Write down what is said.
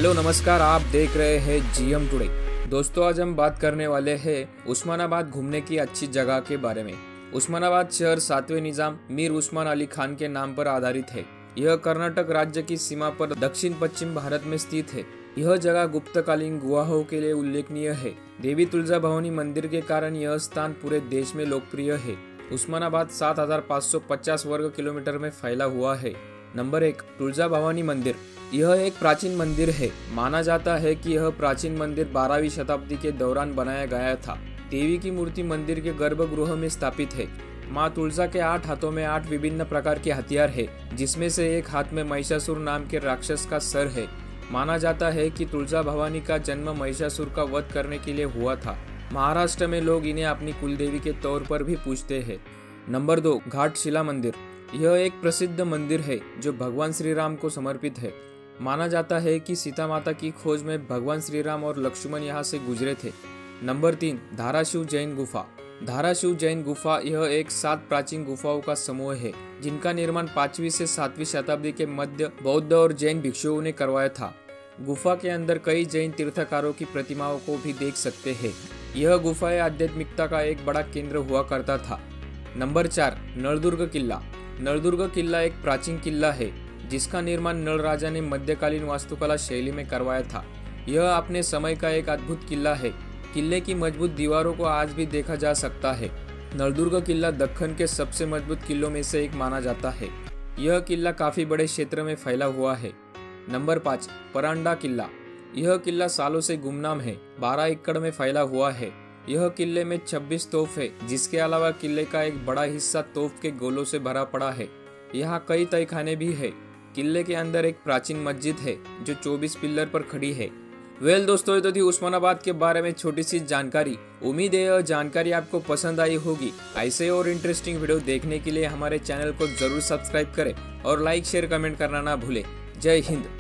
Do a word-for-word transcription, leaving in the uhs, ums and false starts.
Hello नमस्कार, आप देख रहे हैं जीएम टुडे। दोस्तों, आज हम बात करने वाले हैं उस्मानाबाद घूमने की अच्छी जगह के बारे में। उस्मानाबाद शहर सातवें निजाम मीर उस्मान अली खान के नाम पर आधारित है। यह कर्नाटक राज्य की सीमा पर दक्षिण पश्चिम भारत में स्थित है। यह जगह गुप्तकालीन गुहाओं के लिए उल्लेखनीय है। देवी तुलजा भवानी मंदिर के कारण यह स्थान पूरे देश में लोकप्रिय है। उस्मानाबाद सात हजार पाँच सौ पचास वर्ग किलोमीटर में फैला हुआ है। नंबर एक, तुलजा भवानी मंदिर। यह एक प्राचीन मंदिर है। माना जाता है कि यह प्राचीन मंदिर बारहवीं शताब्दी के दौरान बनाया गया था। देवी की मूर्ति मंदिर के गर्भगृह में स्थापित है। माँ तुलजा के आठ हाथों में आठ विभिन्न प्रकार के हथियार है, जिसमें से एक हाथ में महिषासुर नाम के राक्षस का सर है। माना जाता है कि तुलजा भवानी का जन्म महिषासुर का वध करने के लिए हुआ था। महाराष्ट्र में लोग इन्हें अपनी कुलदेवी के तौर पर भी पूजते हैं। नंबर दो, घाटशिला मंदिर। यह एक प्रसिद्ध मंदिर है जो भगवान श्री राम को समर्पित है। माना जाता है कि सीता माता की खोज में भगवान श्री राम और लक्ष्मण यहाँ से गुजरे थे। नंबर तीन, धाराशिव जैन गुफा। धाराशिव जैन गुफा यह एक सात प्राचीन गुफाओं का समूह है, जिनका निर्माण पांचवी से सातवीं शताब्दी के मध्य बौद्ध और जैन भिक्षुओं ने करवाया था। गुफा के अंदर कई जैन तीर्थकारों की प्रतिमाओं को भी देख सकते हैं। यह गुफाएं आध्यात्मिकता का एक बड़ा केंद्र हुआ करता था। नंबर चार, नलदुर्ग किला। नलदुर्ग किला एक प्राचीन किला है, जिसका निर्माण नल राजा ने मध्यकालीन वास्तुकला शैली में करवाया था। यह अपने समय का एक अद्भुत किला है। किले की मजबूत दीवारों को आज भी देखा जा सकता है। नलदुर्ग किला दक्कन के सबसे मजबूत किलों में से एक माना जाता है। यह किला काफी बड़े क्षेत्र में फैला हुआ है। नंबर पाँच, परांडा किला। यह किला सालों से गुमनाम है। बारह एकड़ में फैला हुआ है। यह किले में छब्बीस तोफ है, जिसके अलावा किले का एक बड़ा हिस्सा तोफ के गोलों से भरा पड़ा है। यहाँ कई तहखाने भी है। किले के अंदर एक प्राचीन मस्जिद है जो चौबीस पिल्लर पर खड़ी है। वेल दोस्तों, ये तो थी उस्मानाबाद के बारे में छोटी सी जानकारी। उम्मीद है यह जानकारी आपको पसंद आई होगी। ऐसे और इंटरेस्टिंग वीडियो देखने के लिए हमारे चैनल को जरूर सब्सक्राइब करें और लाइक शेयर कमेंट करना ना भूलें। जय हिंद।